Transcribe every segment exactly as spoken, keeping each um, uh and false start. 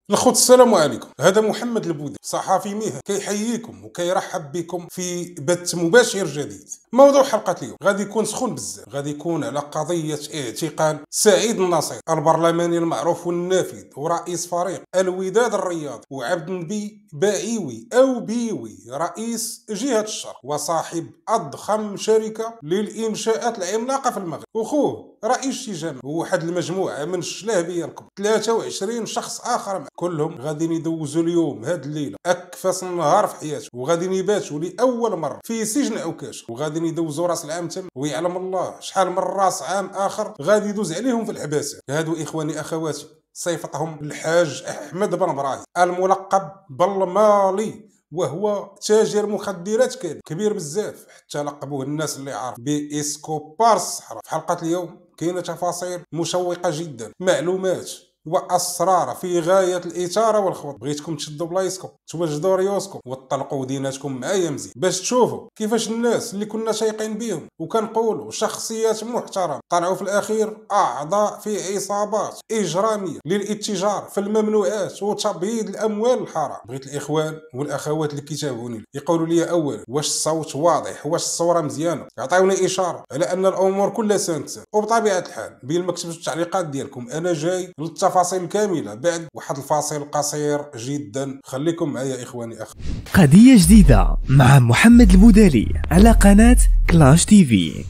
الخوت السلام عليكم. هذا محمد البودي صحفي مهني كيحييكم وكيرحب بكم في بث مباشر جديد. موضوع حلقة اليوم غادي يكون سخون بزاف، غادي يكون على قضية اعتقال سعيد النصير البرلماني المعروف والنافذ ورئيس فريق الوداد الرياضي، وعبد النبي باعيوي او بيوي رئيس جهة الشرق وصاحب اضخم شركة للانشاءات العملاقة في المغرب، وخوه رئيس الجامعة وواحد المجموعة من الشلاهبية الكبار، ثلاثة وعشرين شخص اخر معه. كلهم غادي يدوزوا اليوم هاد الليلة اكفس نهار في حياتهم، وغادي يباتوا لاول مرة في سجن عكاش، وغادي يدوزوا راس العام تم، ويعلم الله شحال من راس عام اخر غادي يدوز عليهم في الحباسة. هادو اخواني اخواتي صيفطهم الحاج احمد بن ابراهيم الملقب بالمالي، وهو تاجر مخدرات كبير بزاف، حتى لقبوه الناس اللي عارف بإسكوبار الصحراء. في حلقة اليوم كاينه تفاصيل مشوقة جدا، معلومات واسرار في غايه الاثاره والخوض. بغيتكم تشدوا بلايصكم، توجدوا ريوسكم وتطلقوا وديناتكم معايا مزيان باش تشوفوا كيفاش الناس اللي كنا شايقين بهم وكنقولوا شخصيات محترمه طلعوا في الاخير اعضاء في عصابات اجراميه للاتجار في الممنوعات وتبييض الاموال الحرام. بغيت الاخوان والاخوات اللي كيتابعوني يقولوا لي اولا واش الصوت واضح، واش الصوره مزيانه، عطيوني اشاره على ان الامور كلها سانسه. وبطبيعه الحال بين ما كتبتوا التعليقات ديالكم انا جاي للتفاصيل الكامله بعد واحد الفاصل قصير جدا. خليكم معايا اخواني اخ. قضية جديدة مع محمد البودالي على قناة كلاش تي في.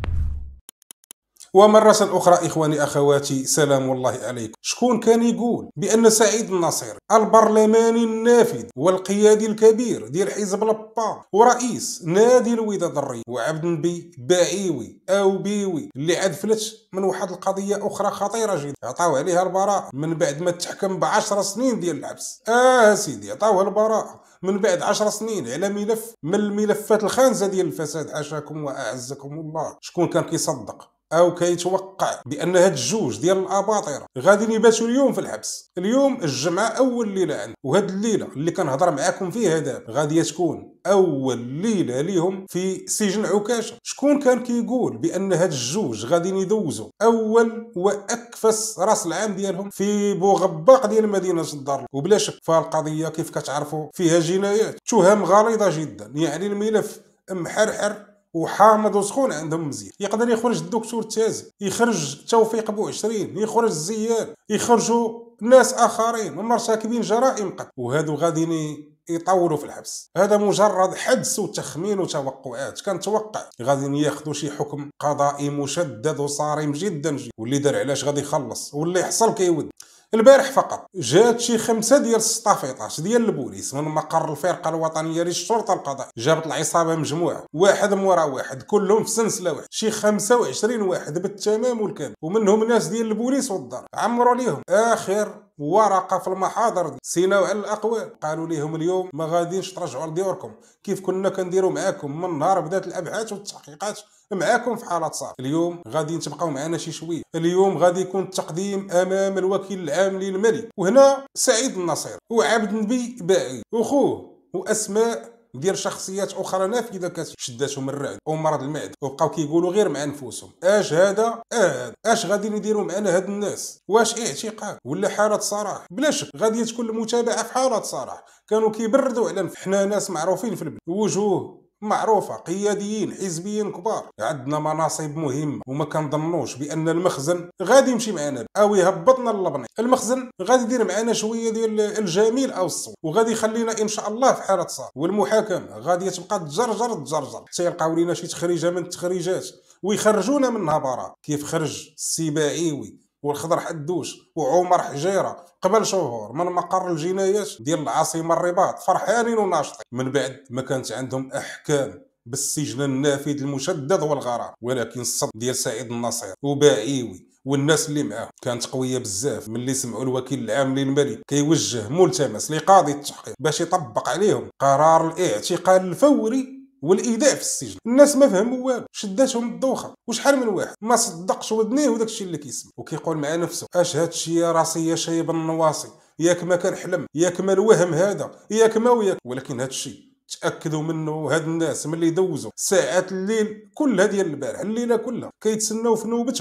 ومرة أخرى إخواني أخواتي سلام الله عليكم. شكون كان يقول بأن سعيد النصير البرلماني النافذ والقيادي الكبير ديال حزب لبا ورئيس نادي الوداد الرياضي وعبد النبي باعيوي أو بيوي اللي عاد فلت من واحد القضية أخرى خطيرة جدا، عطاو عليها البراءة من بعد ما تحكم بعشر سنين ديال الحبس. آه سيدي عطاوها البراءة من بعد عشر سنين على ملف من الملفات الخانزة ديال الفساد، حاشاكم وأعزكم الله. شكون كان كيصدق او كيتوقع بان هاد الجوج ديال الاباطره غادي يباتوا اليوم في الحبس؟ اليوم الجمعه اول ليله عندنا، وهاد الليله اللي كنهضر معاكم فيها دابا غادي تكون اول ليله ليهم في سجن عكاشه. شكون كان كيقول بان هاد الجوج غادي يدوزوا اول واكفس راس العام ديالهم في بوغباق ديال مدينه الدار؟ وبلا شك فالقضيه كيف كتعرفوا فيها جنايات، تهم غليظه جدا، يعني الملف محرحر وحامض وسخون عندهم مزيان. يقدر يخرج الدكتور تازي، يخرج توفيق بوعشرين، يخرج زياد، يخرجوا ناس اخرين مرتكبين جرائم قتل، وهادو غادي يطولوا في الحبس. هذا مجرد حدس وتخمين وتوقعات. كنتوقع غادي ياخذوا شي حكم قضائي مشدد وصارم جدا جدا، واللي دار علاش غادي يخلص، واللي حصل كيود. البارح فقط جات شي خمسه ديال السطافيطات ديال البوليس من مقر الفرقه الوطنيه للشرطه القضائيه، جابت العصابه مجموعه واحد مورا واحد كلهم في سلسله واحد، شي خمسة وعشرين واحد بالتمام والكامل، ومنهم ناس ديال البوليس والدار عمروا ليهم اخر ورقه في المحاضر دي. سيناو على الاقوال، قالوا ليهم اليوم ما غاديش ترجعوا لديوركم كيف كنا كنديروا معاكم من نهار بدات الابحاث والتحقيقات معاكم في حالات صعبه. اليوم غادي تبقاو معنا شي شويه، اليوم غادي يكون التقديم امام الوكيل العام للملك، وهنا سعيد النصير وعبد النبي باعي وخوه واسماء ديال شخصيات اخرى نافذه كتشداتهم الرعد ومرض المعده، وبقاو كيقولوا غير مع نفوسهم اش هذا آه اش غادي نديروا معنا هاد الناس، واش اعتقال ولا حاله صراح؟ بلا شك غادي تكون المتابعه في حاله صراح. كانوا كيبردوا على حنا ناس معروفين في البلاد، وجوه معروفه، قياديين حزبيين كبار، عندنا مناصب مهمه، وما كنظنوش بان المخزن غادي يمشي معنا او يهبطنا للبني. المخزن غادي يدير معنا شويه ديال الجميل او الصوت، وغادي يخلينا ان شاء الله في حاله صار. والمحاكمه غادي تبقى تجرجر تجرجر حتى يلقاو لينا شي تخريجه من التخريجات ويخرجونا منها براء، كيف خرج السباعيوي والخضر حدوش وعمر حجيره قبل شهور من مقر الجنايات ديال العاصمه الرباط فرحانين وناشطين من بعد ما كانت عندهم احكام بالسجن النافذ المشدد والغرام. ولكن الصد ديال سعيد النصير وباعيوي والناس اللي معاه كانت قويه بزاف. ملي سمعوا الوكيل العام للملك كيوجه ملتمس لقاضي التحقيق باش يطبق عليهم قرار الاعتقال الفوري والايداع في السجن، الناس ما فهموا والو، شداتهم الدوخه. وشحال من واحد ما صدقش ودنيه وداك الشيء اللي كيسمع، وكيقول مع نفسه اش هاد الشيء يا راسي يا شايب النواصي، ياك ما كنحلم، ياك ما الوهم هذا، ياك ما وياك. ولكن هاد الشيء تاكدوا منه هاد الناس ملي دوزوا ساعات الليل كلها ديال البارح، الليله كلها كيتسناو في نوبتهم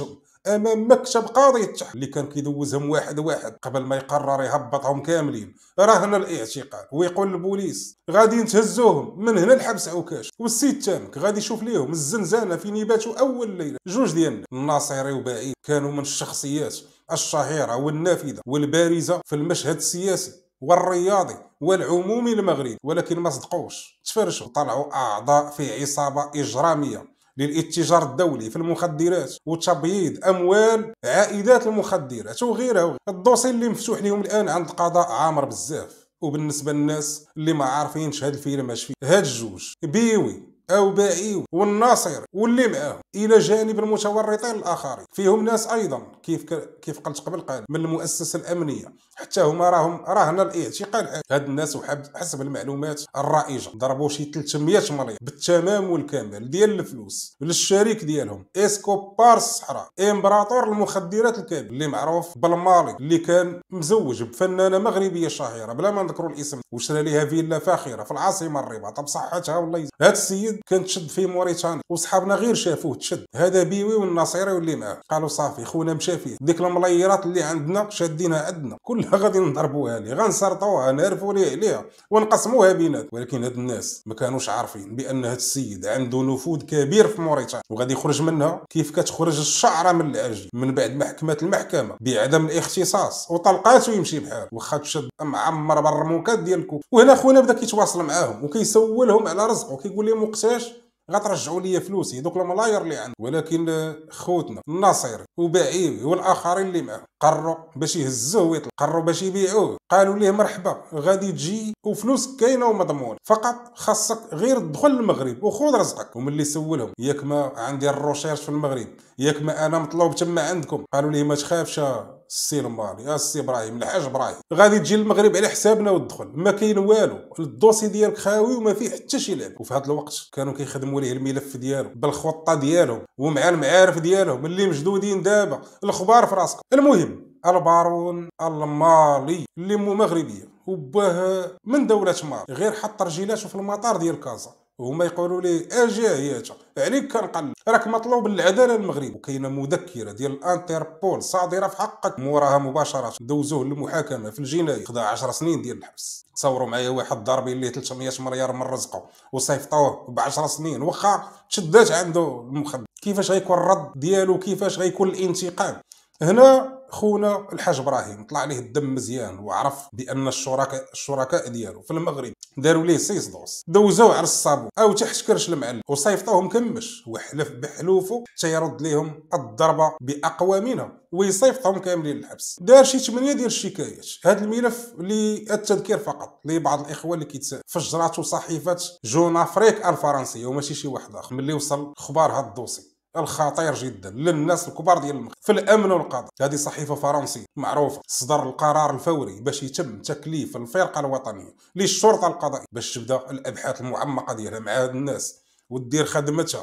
امام مكتب قاضي التحقيق اللي كان كيدوزهم واحد واحد قبل ما يقرر يهبطهم كاملين رهن الاعتقال، ويقول البوليس غادي نتهزوهم من هنا لحبس عكاش، والسيد تامك غادي يشوف ليهم الزنزانه فين يباتوا اول ليله. جوج ديالنا الناصري وبعيد كانوا من الشخصيات الشهيره والنافذه والبارزه في المشهد السياسي والرياضي والعمومي المغربي، ولكن ما صدقوش، تفرشوا طلعوا اعضاء في عصابه اجراميه للاتجار الدولي في المخدرات وتبييض اموال عائدات المخدرات وغيرها. الدوسي اللي مفتوح لهم الان عند القضاء عامر بزاف. وبالنسبه للناس اللي ما عارفينش هاد الفيلم اش فيه، هاد الجوج بيوي او باعيو والناصر واللي معاهم الى جانب المتورطين الاخرين فيهم ناس ايضا كيف كيف قلت قبل قليل من المؤسسه الامنيه، حتى هما راهم راهن الاعتقال. هاد الناس وحسب المعلومات الرائجه ضربوا شي ثلاثمية مليون بالتمام والكمال ديال الفلوس للشريك ديالهم اسكوبار الصحراء، امبراطور المخدرات الكبير اللي معروف بالمالي، اللي كان مزوج بفنانه مغربيه شهيره بلا ما نذكروا الاسم، وشرى ليها فيلا فاخره في العاصمه الرباط بصحتها والله يزيد. هاد السيد كان تشد في موريتانيا وصحابنا غير شافوه تشد، هذا بيوي والناصيري واللي معاه قالوا صافي خونا مشى فيه، ديك المليرات اللي عندنا شادينها عندنا كلها غادي نضربوها ليه، غنسرطوها نعرفوا ليه عليها ونقسموها بينات. ولكن هاد الناس ما كانوش عارفين بان هاد السيد عنده نفوذ كبير في موريتانيا وغادي يخرج منها كيف كتخرج الشعره من العجين من بعد محكمه المحكمه بعدم الاختصاص وطلقات ويمشي بحال، واخا تشد معمر بالرموكات ديال الكوف. وهنا خونا بدا كيتواصل معاهم وكيسولهم على رزقه وكيقول لهم وقتاش غترجعوا لي فلوسي دوك الملاير اللي عندي. ولكن خوتنا الناصري وبعيوي والاخرين اللي معاه قرروا باش يهزوه ويطلع، قرروا باش يبيعوه، قالوا ليه مرحبا غادي تجي وفلوسك كاينه ومضمونه، فقط خاصك غير تدخل المغرب وخذ رزقك. وملي سولهم ياك ما عندي الروشيرش في المغرب، ياك ما انا مطلوب تما عندكم، قالوا ليه ما تخافش السي المالي يا السي ابراهيم الحاج ابراهيم غادي تجي للمغرب على حسابنا وتدخل، ما كاين والو، الدوسي ديالك خاوي وما فيه حتى شي لعب. وفي هذا الوقت كانوا كيخدموا ليه الملف ديالو بالخطه ديالهم ومع المعارف ديالهم اللي مجدودين دابا الخبار في راسكم. المهم البارون المالي اللي مو مغربيه وباه من دوله مالي غير حط رجيلاته في المطار ديال كازا وهما يقولوا ليه اجي هياتا عليك كنقل راك مطلوب للعداله المغرب. وكاينه مذكره ديال الانتربول صادره في حقك، موراها مباشره دوزوه للمحاكمه في الجنايه، خدا عشر سنين ديال الحبس. تصوروا معايا واحد ضاربين ليه ثلاثمية مليار من رزقه وصيفطوه ب عشر سنين واخا تشدات عنده المخدر، كيفاش غيكون الرد ديالو، كيفاش غيكون الانتقام؟ هنا خونا الحاج ابراهيم طلع عليه الدم مزيان وعرف بان الشركاء الشركاء ديالو في المغرب داروا ليه سيس دوس، دوزوه على الصابون او تحت كرش المعلم وصيفطوه مكمش وحلف بحلوفه حتى يرد ليهم الضربه باقوى منها ويصيفطهم كاملين للحبس. دار شي ثمانية ديال الشكايات. هذا الملف للتذكير فقط لبعض الاخوه اللي كيتسائل، فجرته صحيفه جون افريك الفرنسيه وماشي شي واحد اخر ملي وصل اخبار هذا الدوسي الخطير جدا للناس الكبار ديال المغرب في الامن والقضاء. هذه صحيفه فرنسيه معروفه، صدر القرار الفوري باش يتم تكليف الفرقه الوطنيه للشرطه القضائيه باش تبدا الابحاث المعمقه ديالها مع هاد الناس ودير خدمتها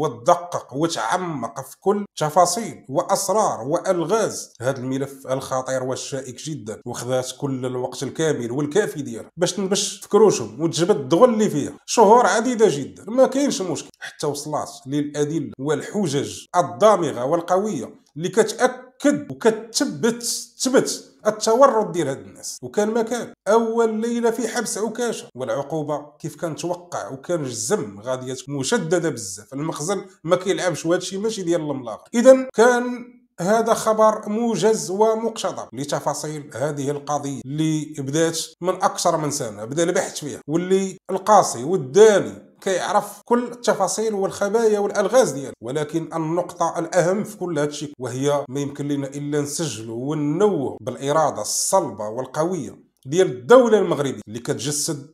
وتدقق وتعمق في كل تفاصيل واسرار والغاز هذا الملف الخطير والشائك جدا، وخذات كل الوقت الكامل والكافي ديالها باش باش تفكروشهم وتجبد الدغل اللي فيها شهور عديده جدا. ما كاينش مشكل حتى وصلات للادله والحجج الدامغه والقويه اللي كتاكد وكتثبت تثبت التورط ديال هاد الناس. وكان مكان اول ليله في حبس عكاشه والعقوبه كيف كان توقع وكان الزم غاديه مشدده بزاف، المخزن ما كيلعبش وهذا الشيء ماشي ديال الملاق. اذا كان هذا خبر موجز ومقتضب لتفاصيل هذه القضيه اللي بدات من اكثر من سنه بدا البحث فيها، واللي القاصي والداني كيعرف كل التفاصيل والخبايا والالغاز ديالها. ولكن النقطه الاهم في كل هذا الشيء وهي ما يمكن لنا الا نسجلوا وننوه بالاراده الصلبه والقويه ديال الدوله المغربيه اللي كتجسد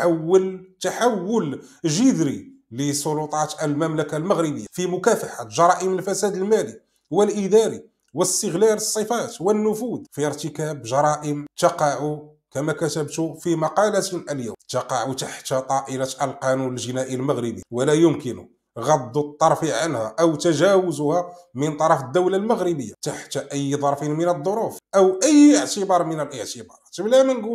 تحول تحول جذري لسلطات المملكه المغربيه في مكافحه جرائم الفساد المالي والاداري واستغلال الصفات والنفوذ في ارتكاب جرائم تقع كما كتبت في مقالة اليوم تقع تحت طائلة القانون الجنائي المغربي، ولا يمكن غض الطرف عنها أو تجاوزها من طرف الدولة المغربية تحت أي ظرف من الظروف أو أي اعتبار من الاعتبارات، بلا ما نقولوا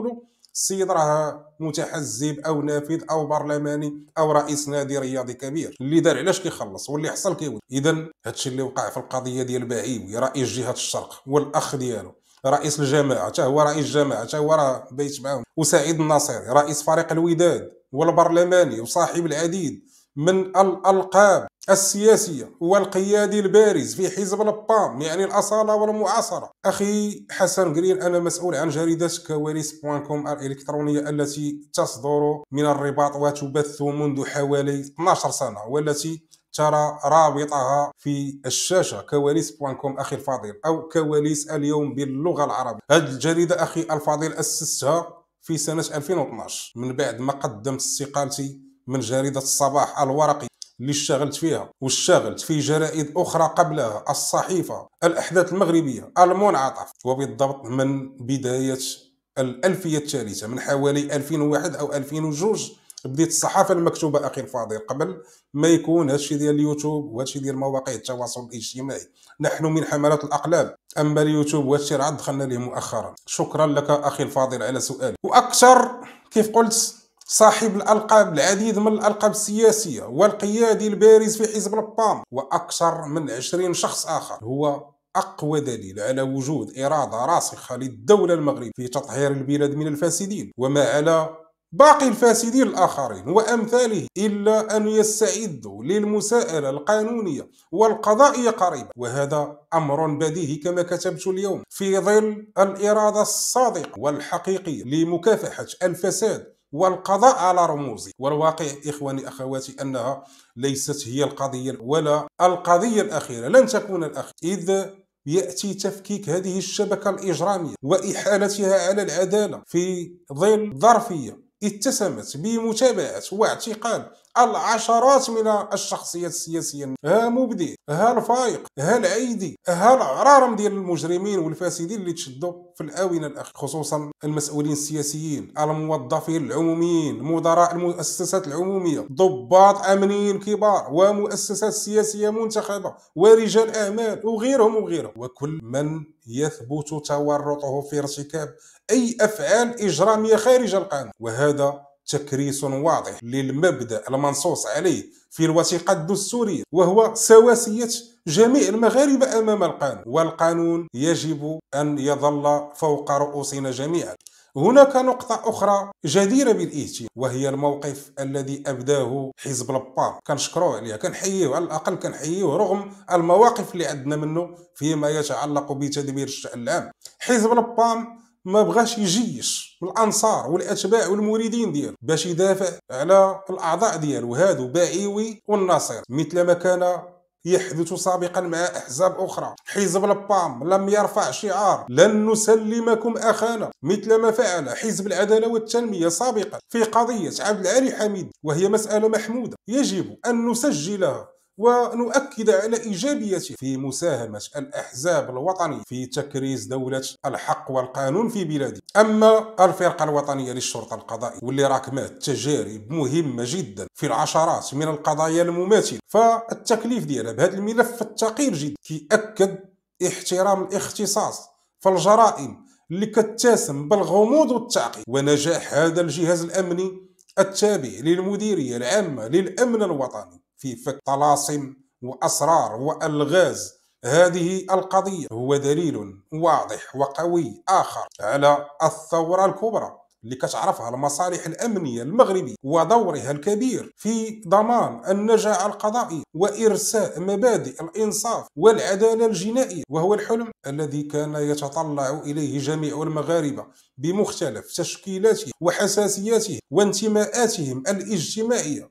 السيد راه متحزب او نافذ او برلماني او رئيس نادي رياضي كبير، اللي دار علاش كيخلص واللي حصل كيولي. اذا هادشي اللي وقع في القضيه ديال بعيوي رئيس جهه الشرق والاخ ديالو رئيس الجماعه، حتى هو رئيس جماعه، حتى هو راه بيت معاهم، وسعيد الناصري رئيس فريق الوداد والبرلماني وصاحب العديد من الالقاب السياسيه والقيادي البارز في حزب البام، يعني الاصاله والمعاصره. اخي حسن قرين، انا مسؤول عن جريده كواليس بوان كوم الالكترونيه التي تصدر من الرباط وتبث منذ حوالي اثنتا عشرة سنه، والتي ترى رابطها في الشاشه كواليس بوان كوم اخي الفاضل، او كواليس اليوم باللغه العربيه. هذه الجريده اخي الفاضل اسستها في سنه ألفين واثناش من بعد ما قدمت استقالتي من جريده الصباح الورقي اللي اشتغلت فيها، واشتغلت في جرائد اخرى قبلها، الصحيفه، الاحداث المغربيه، المنعطف، وبالضبط من بدايه الالفيه الثالثه من حوالي ألفين وواحد او ألفين واثنين بديت الصحافه المكتوبه اخي الفاضل، قبل ما يكون هادشي ديال اليوتيوب وهادشي ديال مواقع التواصل الاجتماعي. نحن من حمله الاقلام، اما اليوتيوب وهادشي راه دخلنا ليه مؤخرا. شكرا لك اخي الفاضل على سؤالي. واكثر كيف قلت صاحب الألقاب، العديد من الألقاب السياسية والقيادي البارز في حزب البام، وأكثر من عشرين شخص آخر، هو أقوى دليل على وجود إرادة راسخة للدولة المغربية في تطهير البلاد من الفاسدين، وما على باقي الفاسدين الآخرين وأمثاله إلا أن يستعدوا للمساءلة القانونية والقضائية قريبا. وهذا أمر بديهي كما كتبت اليوم، في ظل الإرادة الصادقة والحقيقية لمكافحة الفساد والقضاء على رموزه. والواقع إخواني أخواتي أنها ليست هي القضية ولا القضية الأخيرة، لن تكون الأخيرة، إذ يأتي تفكيك هذه الشبكة الإجرامية وإحالتها على العدالة في ظل ظرفية اتسمت بمتابعة واعتقال العشرات من الشخصيات السياسية، ها مبدي، ها الفايق، ها العيدي، ها العرارم ديال المجرمين والفاسدين اللي تشدوا في الآونة الأخيرة، خصوصا المسؤولين السياسيين، الموظفين العموميين، مدراء المؤسسات العمومية، ضباط أمنيين كبار ومؤسسات سياسية منتخبة ورجال أعمال وغيرهم وغيرهم، وكل من يثبت تورطه في ارتكاب أي أفعال إجرامية خارج القانون. وهذا تكريس واضح للمبدأ المنصوص عليه في الوثيقة الدستورية، وهو سواسية جميع المغاربة أمام القانون، والقانون يجب أن يظل فوق رؤوسنا جميعا. هناك نقطة أخرى جديرة بالاهتمام، وهي الموقف الذي أبداه حزب البام. كنشكروه عليها، كنحييه، على الأقل كنحييه رغم المواقف اللي عندنا منه فيما يتعلق بتدبير الشأن العام. حزب البام ما بغاش يجيش الانصار والاتباع والمريدين ديالو باش يدافع على الاعضاء ديالو هادو بعيوي والناصر، مثل ما كان يحدث سابقا مع احزاب اخرى. حزب البام لم يرفع شعار لن نسلمكم اخانا، مثل ما فعل حزب العداله والتنميه سابقا في قضيه عبد العالي حميد، وهي مساله محموده يجب ان نسجلها ونؤكد على إيجابيته في مساهمة الأحزاب الوطنية في تكريس دولة الحق والقانون في بلادنا. أما الفرقة الوطنية للشرطة القضائية واللي راكمات تجارب مهمة جدا في العشرات من القضايا المماثلة، فالتكليف ديالها بهذا الملف الثقيل جدا كيأكد احترام الاختصاص في الجرائم اللي كتسم بالغموض والتعقيد، ونجاح هذا الجهاز الأمني التابع للمديرية العامة للأمن الوطني في فك طلاسم وأسرار وألغاز هذه القضية هو دليل واضح وقوي آخر على الثورة الكبرى اللي كتعرفها المصالح الأمنية المغربية ودورها الكبير في ضمان النجاح القضائي وإرساء مبادئ الإنصاف والعدالة الجنائية، وهو الحلم الذي كان يتطلع إليه جميع المغاربة بمختلف تشكيلاتهم وحساسياتهم وانتماءاتهم الاجتماعية،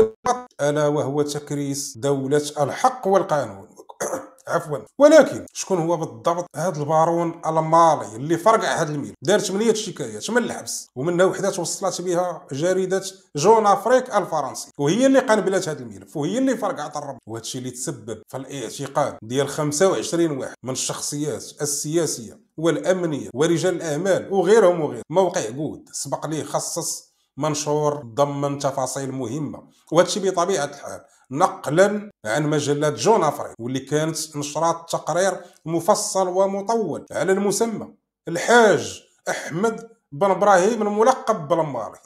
ألا وهو تكريس دولة الحق والقانون. عفوا، ولكن شكون هو بالضبط هذا البارون المالي اللي فرقع هذا الميل؟ دار ثمانية شكايات من الحبس، ومنها وحده توصلت بها جريده جون افريك الفرنسي، وهي اللي قنبلت هذا الملف وهي اللي فرقعت الرب، وهذا الشيء اللي تسبب في الاعتقال ديال خمسة وعشرين واحد من الشخصيات السياسيه والامنيه ورجال الاعمال وغيرهم وغيرهم. موقع جود سبق ليه خصص منشور ضمن تفاصيل مهمه، وهذا الشيء بطبيعه الحال نقلا عن مجلة جون افريك، واللي كانت نشرات تقرير مفصل ومطول على المسمى الحاج احمد بن ابراهيم الملقب بالمالي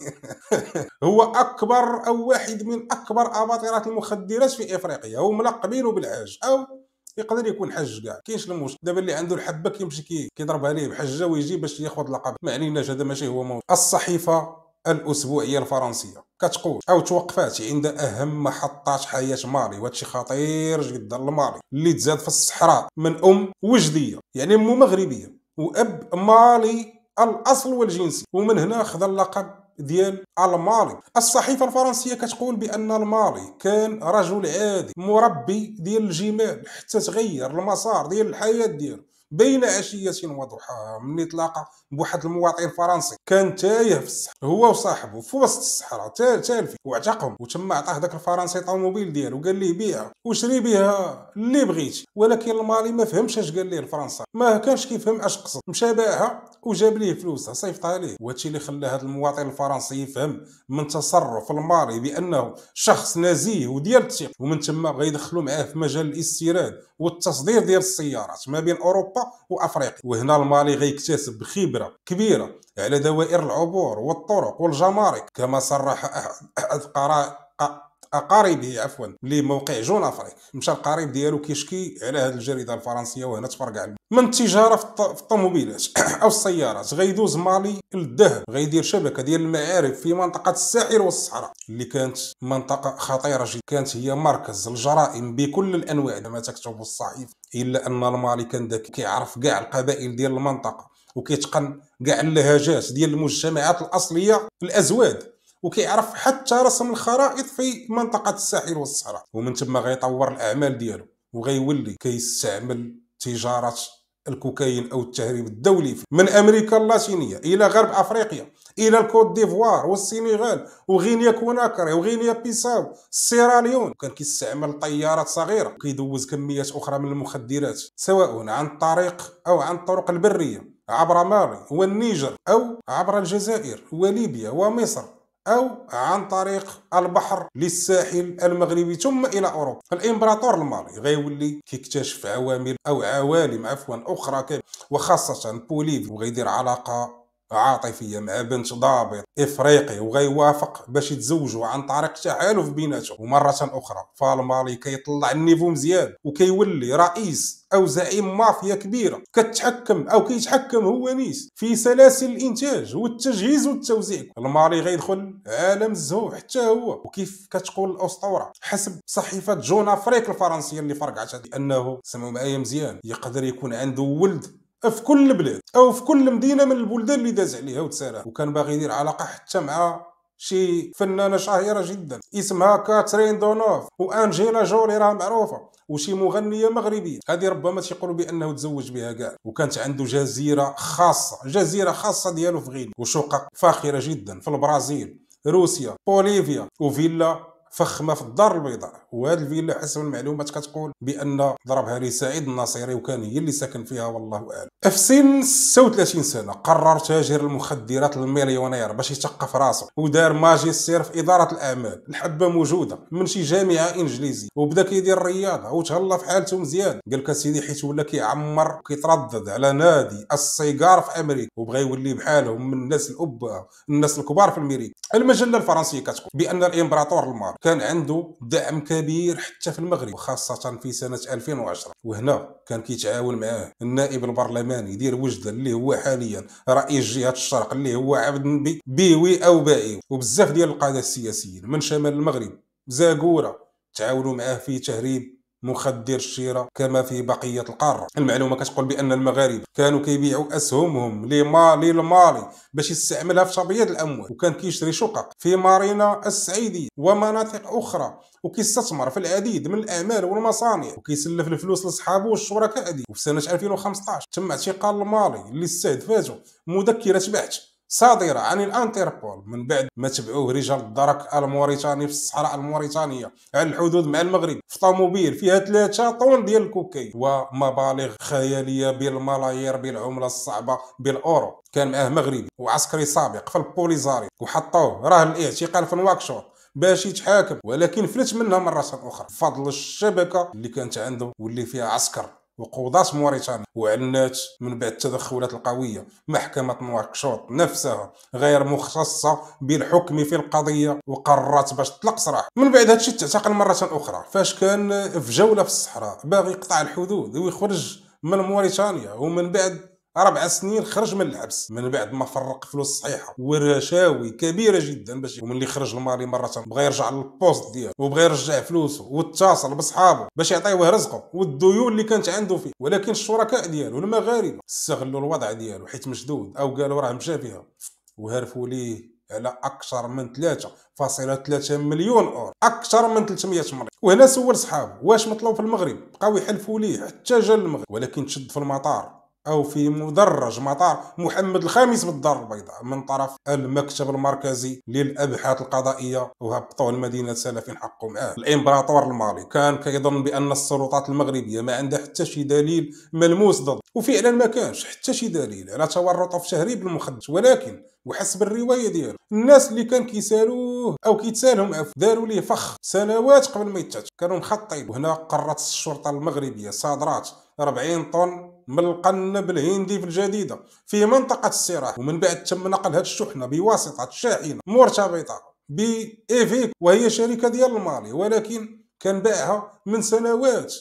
هو اكبر او واحد من اكبر اباطره المخدرات في افريقيا، هو ملقبينه بالحاج او يقدر يكون حج كاع، كاينش المشكل. دابا اللي عنده الحبه كيمشي كي كيضربها ليه بحجه ويجي باش ياخذ لقب، ما عليناش، هذا ماشي هو موضوع. الصحيفه الاسبوعيه الفرنسيه كتقول او توقفات عند اهم محطات حياه مالي، وهادشي خطير جدا. المالي اللي تزاد في الصحراء من ام وجديه، يعني ام مغربيه واب مالي الاصل والجنسي، ومن هنا خذ اللقب ديال المالي. الصحيفه الفرنسيه كتقول بان المالي كان رجل عادي مربي ديال الجمال حتى تغير المسار ديال الحياه ديالو بين عشيه وضحاها، ملي تلاقى بواحد المواطن فرنسي كان تايه في الصحراء هو وصاحبه في وسط الصحراء تالفين، واعتقهم وتما عطاه داك الفرنسي طوموبيل ديالو وقال ليه بيعها وشري بها اللي بغيتي. ولكن المالي ما فهمش اش قال ليه الفرنسي، ما كانش كيفهم اش قصد، مشى باعها وجاب ليه فلوسها صيفطها ليه. وهادشي اللي خلى هذا المواطن الفرنسي يفهم من تصرف المالي بانه شخص نزيه وديال الثقه، ومن تما بغا يدخلوا معاه في مجال الاستيراد والتصدير ديال السيارات ما بين اوروبا وافريقيا. وهنا المالي غيكتسب خبره كبيره على دوائر العبور والطرق والجمارك، كما صرح احد قراء اقاربه عفوا لموقع جون افريك. مشى القريب ديالو كيشكي على هذه الجريده الفرنسيه، وهنا تفرقع من التجاره في الطوموبيلات او السيارات. غيدوز مالي للذهب، غيدير شبكه ديال المعارف في منطقه الساحل والصحراء اللي كانت منطقه خطيره جدا، كانت هي مركز الجرائم بكل الانواع كما تكتب الصحيفه. الا ان المالي كان ذكي، كيعرف كاع القبائل ديال المنطقه وكيتقن كاع اللهجات ديال المجتمعات الاصليه الازواد، وكيعرف حتى رسم الخرائط في منطقه الساحل والصحراء. ومن تما غيطور الاعمال ديالو وغيولي كيستعمل تجاره الكوكايين او التهريب الدولي من امريكا اللاتينيه الى غرب افريقيا الى الكوت ديفوار والسنغال وغينيا كوناكري وغينيا بيساو سيراليون. كان كيستعمل طيارات صغيره وكيدوز كميات اخرى من المخدرات سواء عن الطريق او عن الطرق البريه عبر مالي والنيجر او عبر الجزائر وليبيا ومصر او عن طريق البحر للساحل المغربي ثم الى اوروبا. الامبراطور المالي غيولي كيكتشف عوامل او عوالم عفوا اخرى، وخاصه بوليفي، وغيدير علاقه عاطفيه مع بنت ضابط افريقي وغيوافق باش يتزوجوا عن طريق تحالف بيناتهم. ومره اخرى فالمالي كيطلع النيفو مزيان وكيولي رئيس او زعيم مافيا كبيره كتحكم او كيتحكم هو نيس في سلاسل الانتاج والتجهيز والتوزيع. المالي غيدخل عالم الزهو حتى هو، وكيف كتقول الاسطوره حسب صحيفه جون افريك الفرنسيه اللي فرقعت انه سمعوا معايا مزيان يقدر يكون عنده ولد في كل بلاد او في كل مدينه من البلدان اللي داز عليها وتسالى. وكان باغي يدير علاقه حتى مع شي فنانه شهيره جدا اسمها كاترين دونوف، وانجيلا جولي راه معروفه، وشي مغنيه مغربيه هذه ربما تيقولوا بانه تزوج بها كاع. وكانت عنده جزيره خاصه جزيره خاصه ديالو في غينيا، وشقق فاخره جدا في البرازيل روسيا بوليفيا، وفيلا فخمه في الدار البيضاء. وهذه الفيلا حسب المعلومات كتقول بان ضربها لي سعيد الناصري وكان هي اللي ساكن فيها والله اعلم. في سن ستة وثلاثين سنه قرر تاجر المخدرات المليونير باش يثقف راسه، ودار ماجستير في اداره الاعمال، الحبه موجوده من شي جامعه انجليزيه، وبدا كيدير الرياضه وتهلا في حالته مزيان. قال لك سيدي حيت ولا كيعمر وكيتردد على نادي السيجار في امريكا وبغى يولي بحالهم من الناس الاباء الناس الكبار في امريكا. المجله الفرنسيه كتقول بان الامبراطور المالي كان عنده دعم كبير حتى في المغرب وخاصه في سنه ألفين وعشرة، وهنا كان كيتعاون معاه النائب البرلماني ديال وجده اللي هو حاليا رئيس جهه الشرق اللي هو عبد النبي بيوي او بايو، وبزاف ديال القاده السياسيين من شمال المغرب زاكوره تعاونوا معاه في تهريب مخدر الشيره كما في بقيه القاره. المعلومه كتقول بان المغاربه كانوا كيبيعوا اسهمهم لمالي المالي باش يستعملها في تبييض الاموال، وكان كيشري شقق في مارينا السعيديه ومناطق اخرى، وكيستثمر في العديد من الاعمال والمصانع، وكيسلف الفلوس لاصحابه والشركاء ديالو. وفي سنه ألفين وخمسطاش تم اعتقال المالي اللي استهدفته مذكره بحث صادرة عن الانتربول من بعد ما تبعوه رجال الدرك الموريتاني في الصحراء الموريتانية على الحدود مع المغرب في طوموبيل فيها ثلاثة طن ديال الكوكايين ومبالغ خيالية بالملايير بالعملة الصعبة بالاورو. كان معاه مغربي وعسكري سابق في البوليزاري وحطوه راه الاعتقال في نواكشوط باش يتحاكم، ولكن فلت منها مرة أخرى بفضل الشبكة اللي كانت عنده واللي فيها عسكر وقضاة موريتانيا، وعنات من بعد التدخلات القوية محكمة نواكشوط نفسها غير مختصة بالحكم في القضية، وقررت باش تطلق سراح. من بعد هادشي تعتقل مرة أخرى فاش كان في جولة في الصحراء باغي يقطع الحدود ويخرج من موريتانيا، ومن بعد أربع سنين خرج من الحبس من بعد ما فرق فلوس صحيحه ورشاوي كبيره جدا باش ومن اللي خرج المالي مره بغى يرجع للبوست ديالو وبغى يرجع فلوسه واتصل بصحابه باش يعطيوه رزقه والديون اللي كانت عنده فيه. ولكن الشركاء ديالو المغاربه استغلوا الوضع ديالو حيت مشدود او قالوا راه مشى فيها وهرفوا ليه على اكثر من ثلاثة فاصلة ثلاثة مليون اورو، اكثر من ثلاثمية مليون. وهنا سول صحابه واش مطلوب في المغرب، بقاو يحلفوا ليه حتى جا المغرب، ولكن تشد في المطار أو في مدرج مطار محمد الخامس بالدار البيضاء من طرف المكتب المركزي للأبحاث القضائية، وهبطوه لمدينة سلا فين حقوا معاه الإمبراطور المالي. كان كيظن بأن السلطات المغربية ما عندها حتى شي دليل ملموس ضد، وفعلا ما كانش حتى شي دليل على تورطه في تهريب المخدرات. ولكن وحسب الروايه ديالو الناس اللي كان كيسالوه او كيتسالهم عفوا داروا ليه فخ سنوات قبل ما يتات، كانوا مخططين. وهنا قررت الشرطه المغربيه صادرات أربعين طن من القنب الهندي في الجديده في منطقه السراح، ومن بعد تم نقل هذه الشحنه بواسطه شاحنه مرتبطه بإيفيك وهي شركه ديال المالي، ولكن كان باعها من سنوات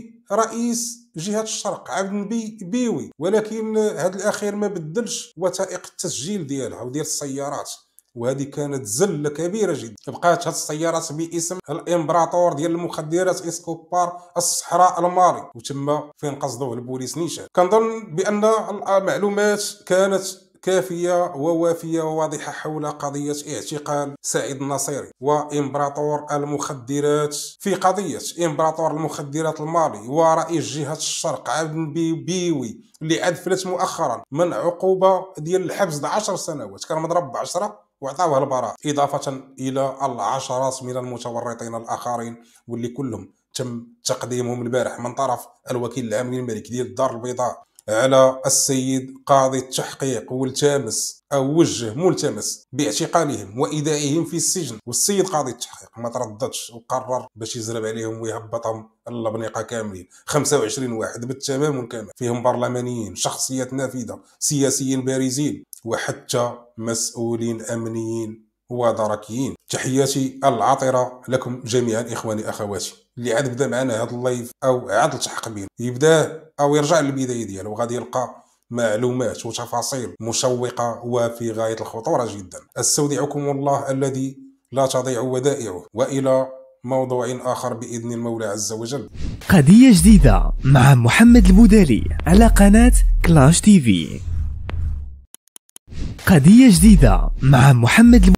لرئيس جهة الشرق عبد النبي بيوي، ولكن هذا الأخير ما بدلش وثائق التسجيل ديالها وديال السيارات، وهذه كانت زلة كبيرة جدا. بقات هذه السيارات باسم الإمبراطور ديال المخدرات إسكوبار الصحراء المالي، وتم فين قصدوه البوليس نيشان. كنظن بأن المعلومات كانت كافية ووافية وواضحة حول قضية اعتقال سعيد النصيري وإمبراطور المخدرات في قضية إمبراطور المخدرات المالي ورئيس جهة الشرق عبد النبي بيوي اللي عاد فلت مؤخرا من عقوبة ديال الحبس عشر سنوات، كان مضرب بعشرة وعطاوه البراءة، إضافة إلى العشرات من المتورطين الآخرين واللي كلهم تم تقديمهم البارح من طرف الوكيل العام للملك ديال الدار البيضاء على السيد قاضي التحقيق، والتمس او وجه ملتمس باعتقالهم وايداعهم في السجن. والسيد قاضي التحقيق ما ترددش وقرر باش يزرب عليهم ويهبطهم اللبنيقه كاملين، خمسة وعشرين واحد بالتمام والكمال، فيهم برلمانيين، شخصيات نافذه، سياسيين بارزين، وحتى مسؤولين امنيين ودركيين. تحياتي العاطره لكم جميعا اخواني اخواتي. اللي عاد بدا معنا هذا اللايف او عاد التحق بينا يبداه او يرجع للبدايه ديالو، وغادي يلقى معلومات وتفاصيل مشوقه وفي غايه الخطوره جدا. استودعكم الله الذي لا تضيع ودائعه، والى موضوع اخر باذن المولى عز وجل. قضيه جديده مع محمد البودالي على قناه كلاش تي في. قضيه جديده مع محمد